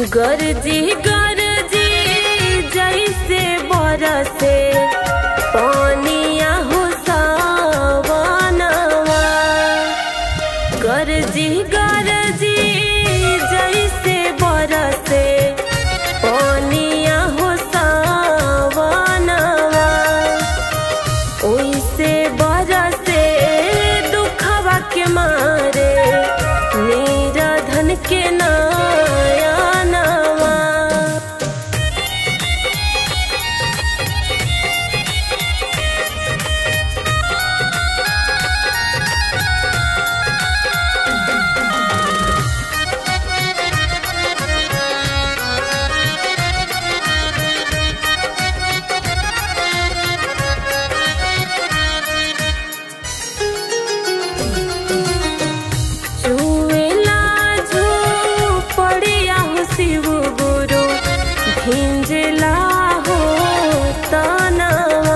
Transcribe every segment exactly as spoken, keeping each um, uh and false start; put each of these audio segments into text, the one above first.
गरजी गरजी जैसे बरसे पानिया हो सावनवा। गरजी गरजी जैसे बरसे पानिया हो सावनवा। ओइसे बरसे दुखवा के मारे निराधन के नया नवा। भिंजला हो तनवा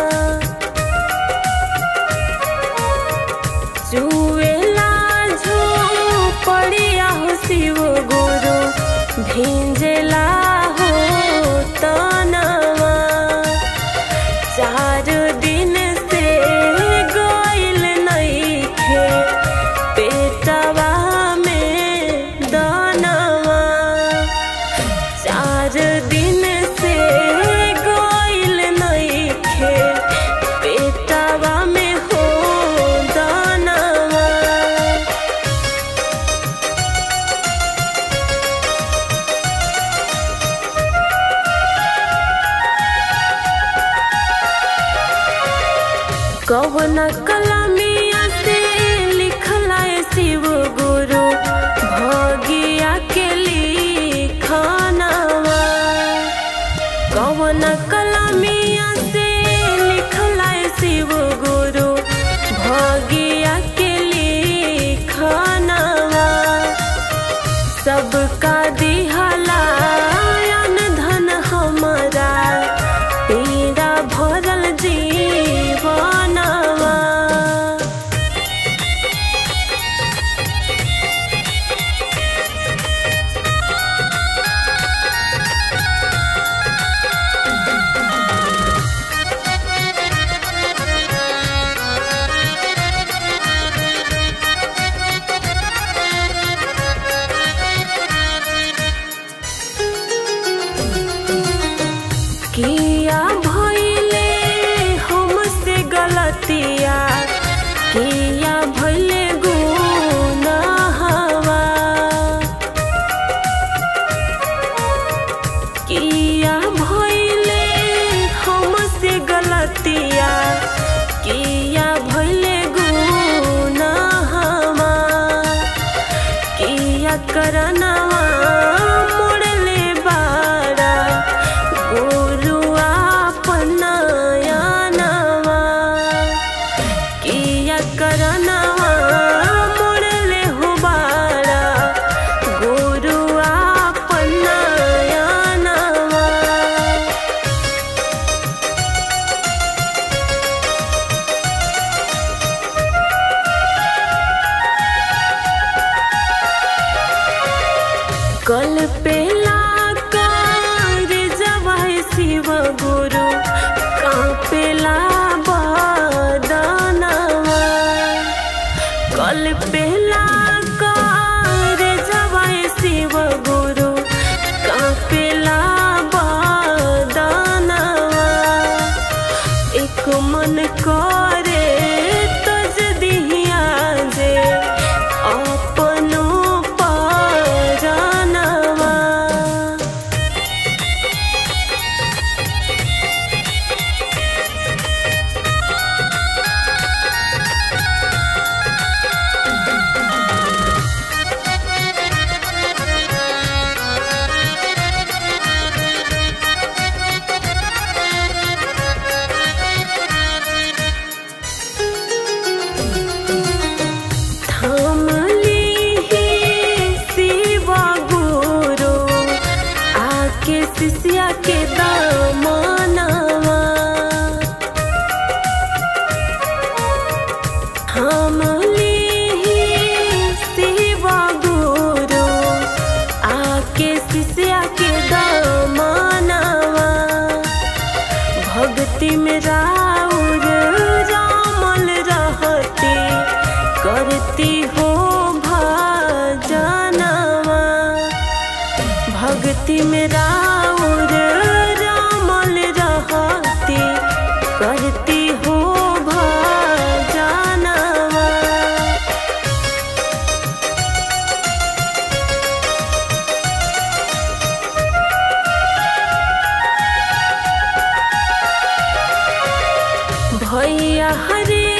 जुएला झोपड़िया हो शिव गुरु भिंजला हो तनवा। चार दिन से गइल नइखे पेटवा में दनवा। चार दिन से गइल नइखे पेटवा में हो दनवा। कवन कलमिया से लिखला शिव गुरु भगिया के लिखनवा। कवन कलमिया से लिखला शिव गुरु भगिया के लिखनवा। सबका दिहला अन धन हमारा पीड़ा भरल जीवनवा। किया भइले हमसे गलतिया किया भइले गुनाहवा। किया भइले हमसे गलतिया किया भइले गुनाहवा। किया करनवा मोड़ले बाड़ा गुरु अपनाया नवा। किया करनवा मोड़ले हो बाड़ा गुरु अपनाया नवा। कल पेला कर जवाय शिव गुरु कांपेला बदनवा। कल पेला कर जवाय शिव गुरु कांपेला बदनवा। एक मन करे तज दिहिया जे अपनो परनवा। शिष्या के दामनवा। हम ली शिव गुरु आके शिष्या भक्ति में राउर रामल रहती करती हो भजनवा। भैया हरे